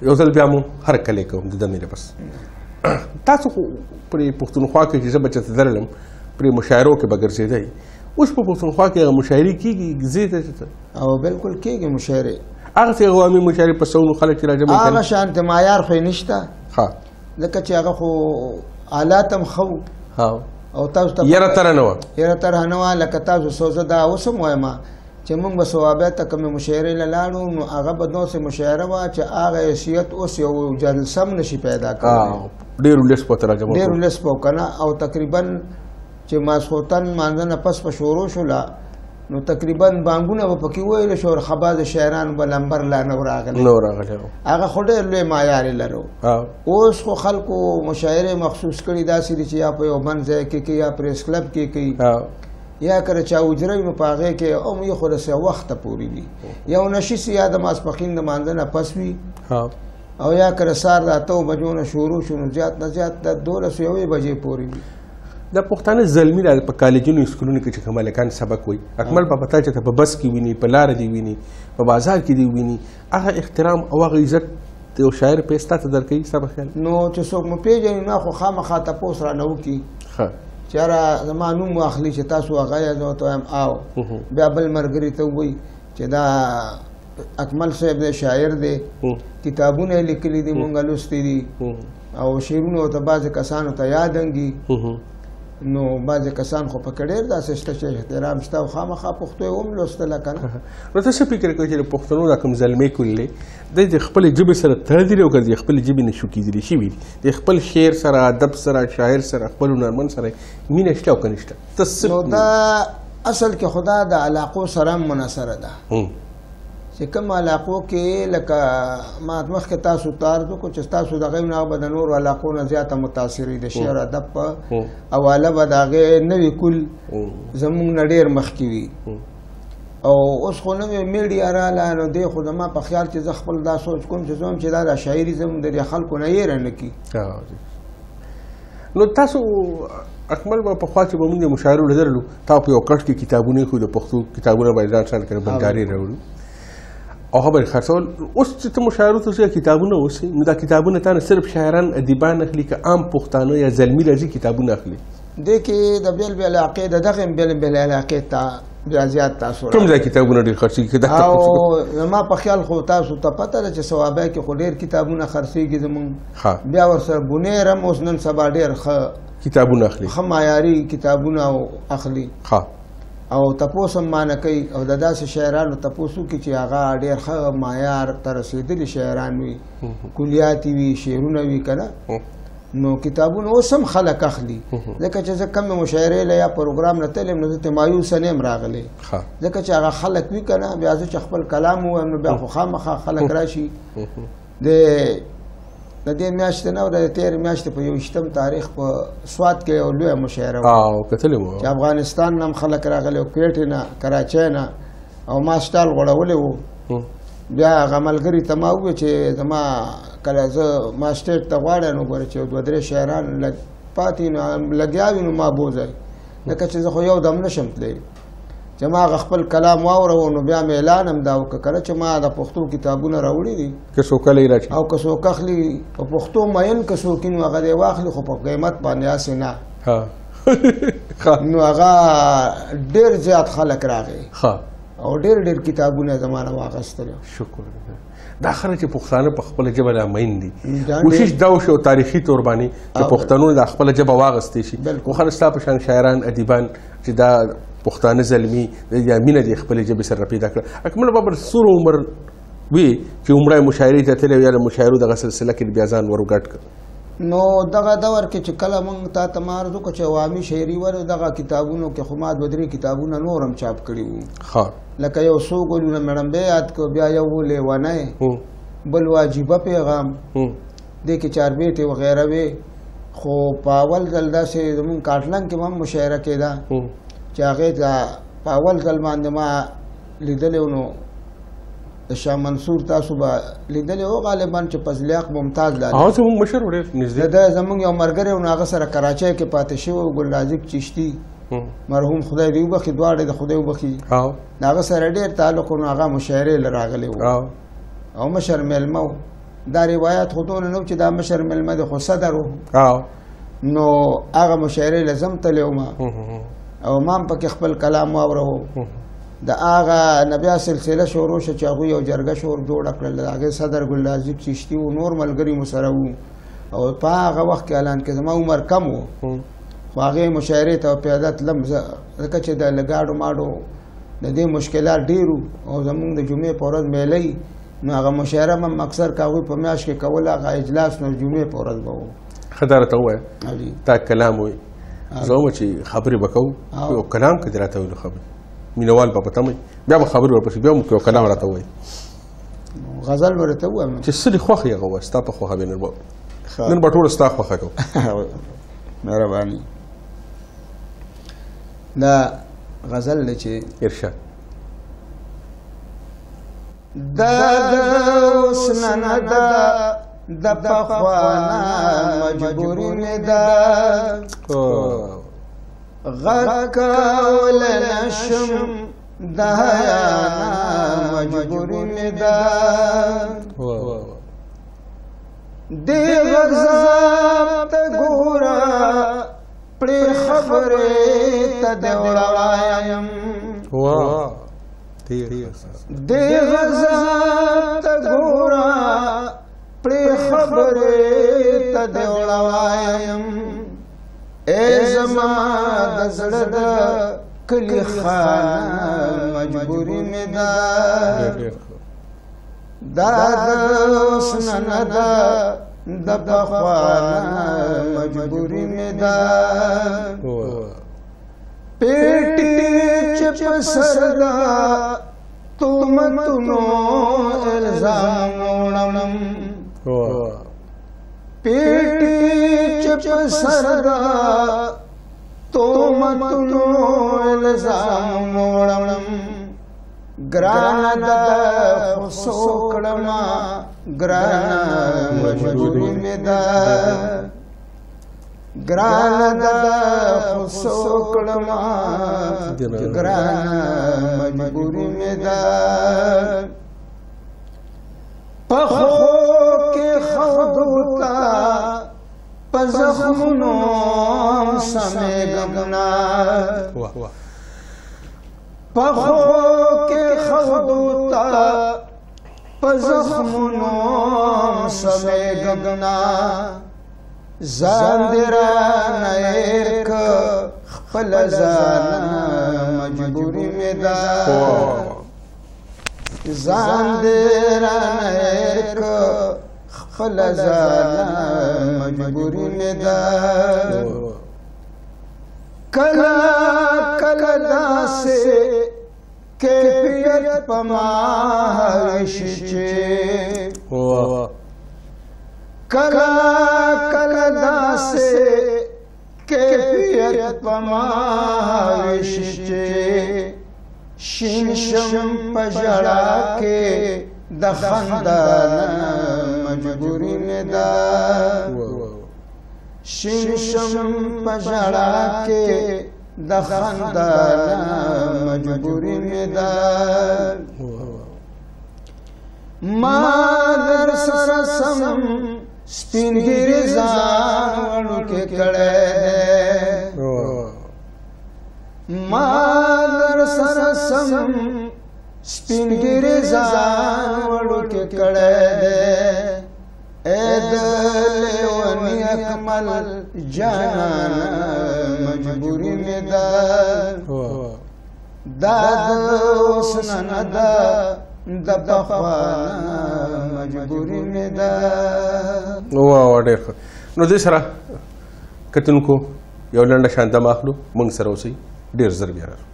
یو ځل بیا مو هرکلی کوم د دمې نه پس تاسو خو پرې پښتونخوا کې چې زه به چېرته درلم پرې مشاعرو کې به ګرځېدی اوس په پښتونخوا کې هغه مشاعرې کېږي ځې ته چې او بالکل کېږي مشاعرې هغسې عوامي مشاعرې په سونو خلک چې راجمع هغه شانتې معیار خو یې نشته ها ځکه چې هغه خو آلات هم ښه ها او تاسو ته یره تره نه وه یره طرح نه وه لکه تاسو سوزه دا اوس هم وایم چې موږ به صوابۍ ته کومې مشاعرې له لاړو نو هغه به داسې مشاعره وه چې هغه حیثیت اوس یو جلسه هم نشي پیدا کولی ډېرو لسپو ته راجمع ډېرو لسپو که نه او تقریبا چې ماسخوتن مانځه نه پس په شروع شوله نو تقریبا بانګونه به پکې وویل شو خباز شاعران به لمبر لا نه راغلی هغه خو ډېر لوی معیار یې لرو اوس خو خلکو مشاعرې مخصوص کړي داسې دي چې یا په یو بند ځای کې کوي یا پریس کلب کې کوي یا کله چا اجره وي نو په هغې کې هم یې خو رسې وخته پورې وي یو نشیسي یا د ماسپښین د مانځه نه پس وي او یا کله سهار د 8 بجو نه شروع شو نو زیات نه زیات د 12 یوې بجې پورې وي د پښتانه زلمي په کالجونو سکولونو کې چې کوم هلکان سبق وایي اکمل په پتا چې په بس کې ویني په لاره دي ویني په بازار کې دي ویني هغه احترام او هغه عزت یو شاعر په ستا ته درکوي ستا په خیال نو چې څوک مو پېژني نو خو خامخا تپوس رانه وکړي چې یاره زما نوم واخلي چې تاسو هغه یې زه ورته وایم او بیا بل ملګري ته ووایي چې دا اکمل صاحب دی شاعر دی کتابونه یې لیکلي دي مونږ لوستي دي او شعرونه ورته بعضې کسانو ته یادنګي نو بعضې کسان خو پکې ډېر داسې شته چې احترام شته او خامخا پښتو یې هم لوستله که نه نو ته څه فکر کوې چې د پښتنو دا کوم زلمۍ کلې دی د خپلې ژبې سره تړلي دي او که د خپلې ژبې نه شوکېدلي شوي دي د خپل شعر سره ادب سره شاعر سره خپل هنرمند سره مینه شته او که نشته نو دا اصل کې خو دا د علاقو سره هم منحصره ده چې کوم علاقو کې لکه ما مخکې تاسو ته عرض وکړو چې تاسو د هغې نه به د نورو علاقو نه زیاته متاثرې د شعر ادب په حواله به د هغې نوي کل زموږ نه ډېر مخکې وي او اوس خو نوې میډیا راله نو دی خو زما په خیال چې زه خپل دا سوچ کوم چې زه هم چې دا د شاعري زموږ د دې خلکو نه یېره نه کړي نو تاسو اکمل به پخوا چې به موږ د مشاعرو لیدلو تا په یو کټ کې کتابونه ایښودي د پښتو کتابونه به یې ځان سره کړه بنګارې راوړو او خبرې خرڅول اوس چې ته مشاعرو ته ځې کتابونه اوسي نو دا کتابونه تا نه صرف شاعران ادیبان اخلي که عام پښتانه یا زلمي راځي کتابونه اخلي دې کې د بېل بېل علاقې د دغې بېل بېل علاقې ته بیا زیات تاثر کوم ځای کتابونه ډېر خرڅېږي او زما په خیال خو تاسو ته پته ده چې صوابۍ کې خو ډېر کتابونه خرڅېږي زموږ بیا ورسره بونیر هم اوس نن سبا ډېر ښه کتابونه اخلي ښه معیاري کتابونه اخلي او تپوس هم مانه کوي او د داسې شاعرانو تپوس وکړي چې هغه ډېر ښه معیار ته رسېدلي شاعران وي کلیاتي وي شعرونه وي که نه نو کتابونه اوس هم خلک اخلي ځکه چې زه کمې مشاعرې له یا پروګرام نه تلم نو زه ته مایوسه نه یم راغلی ځکه چې هغه خلک وي که نه بیا زه چې خپل کلام ووایم نو بیا خو خامخا خلک راشي د دې میاشتې نه او د تېرې میاشتې په 21 تاریخ په سوات کې یو لویه مشاعره وه چې افغانستان نه هم خلک راغلي او کویټې نه کراچۍ نه او ما سټال غوړولی وو بیا هغه ملګري ته ما وویل چې زما کله زه ما سټیټ ته غواړی نو ګوره چې 2-3 شاعران پاتې نو لګیا وي نو ما بوځئ ځکه چې زه خو یو دم نشم تللی چې ما هغه خپل کلام واورو نو بیا مې اعلان هم دا وکړه کله چې ما د پښتو کتابونه راوړي دي که څوک کله راځي او که څوک اخلي په پښتو مین که څوک نو هغه دې واخلي خو په قیمت باندې هسې نه نو هغه ډېر زیات خلک راغی او ډېر کتابونه زما نه واخیستلو شکر دا خلک چې پښتانه په خپله ژبه رامین دي کوشش دا وشي او تاریخي طور باندې چې پښتنو د خپله ژبه واغستې شي خو خلک ستا په شان شاعران ادیبان چې دا پښتانه زلمي یا مینه د خپلې ژبې سره پیدا کړه اکمل بابا څومره عمر وي چې عمره مشاعرې ته تللی یا د مشاعرو دغه سلسله کې بیا ځان ورګډ کړ نو دغه دور کې چې کله موږ تا ته ما عرض وکړو چې عوامي شاعري ور دغه کتابونو کې خو ما 2-3 کتابونه نور هم چاپ کړي وو لکه یو څو ګلونه مې ړمبې یاد کړو بیا یو لیونی بل واجبه پیغام دې کې چاربیټې وغیره وې خو په اول ځل داسې زمونږ کاټلنګ کې هم مشاعره کېده چې هغې ته په اول ځل باندې ما لیدلی و نو د شاه منصور تاسو به لیدلی و غالبا چې فضلیاق ممتاز د زمونږ یو ملګری و نو هغه سره کراچۍ کې پاتې شوی و ګلنازک چشتي مرحوم خدای دې وبخي دواړه د خدای وبخي د هغه سره ډېر تعلق و نو هغه مشاعرې له راغلی و او مشر میلمه و دا روایت خو دونه نو چې دا مشر مېلمه دی خو صدر و نو هغه مشاعرې لازم تللی وم او ما هم پکې خپل کلام واوره د هغه نه بیا سلسله شروع شوه چې هغوی یو جرګه شور جوړه کړل د هغې صدر ګلنازک چشتي و نور ملګري مو سره وو او په هغه وخت کې اعلان کې زما عمر کم و خو هغې مشاعرې ته پیاده تلم ځکه چې د لګاډو ماډو د دې مشکلات ډېر او زمونږ د جمعې په ورځ میلۍ نو هغه مشاعره هم اکثر که هغوی په میاشت کې کول هغه اجلاس نو جمعې په ورځ به و ښه دا راته ووایه تا کلام وایي زه وایم چې خبرې به کوو یو کلام که دې راته ویلو خبرې مینوال به په تمه بیا به خبرې ورپسې بیا هم یو کلام راته ووایي غزل به راته ووایم چې څه دې خوښ یې هغه ووایه ستا په خوښه به نن به ټوله ستا خوښه کوو مهرباني دا غزل دی چې ارشاد دا اوس نه ده د پخوانه مجبوري مې ده غږ کولی نشم د حیا نه مجبوري مې ده دې غږ ضبط ګوره پرې خبرې ته دې وړایم دې غږ ضبط ګوره پرې خبرې ته دې وړایم ای زما د زړه د کلي خانه مجبوري مې ده دا د اوس نه ده د پخوانه مجبوري مې ده پیټي چې په سر ده تهمتونو الزام وړم پیټي چې په سر ده تهمتونو الزام وړم ګرانه ده خو څه کړمه ګرانه مجبوري مې ده ګرانه ده خو څه کړمه ګرانه مجبوري مې ده پخو کې خودو ته په زخمونو سمېږم نه پخو کې خودو ته په زخمونو سمېږم نه ځان دې رانه هېر که خپله ځانه مجبوري مې ده ځان دې رانه هېر که خپله ځانه مجبوري مې ده کله کله داسې کیفیت په ما هوی شي چې کله کله داسې کیفیت په ما هوی شي چې شین شم په ژړا کې د خندا نه مجبوري مې ده شین شم په ژړا کې د خندا نه مجبوري مې ده ما در سره سم سپین ګیري ځان وړوکی کړی دی ما در سره سم سپین ګیري ځان وړوکی کړی دی ای د لیوني اکمل جانانه مجبوري مې ده دا د اوس نه ده د پخوانه مجبوري مې ده واه ډېر ښه نو دې سره کتونکو یو لنډه شانته اخلو موږ سره اوسئ ډېر ژر بیا راځو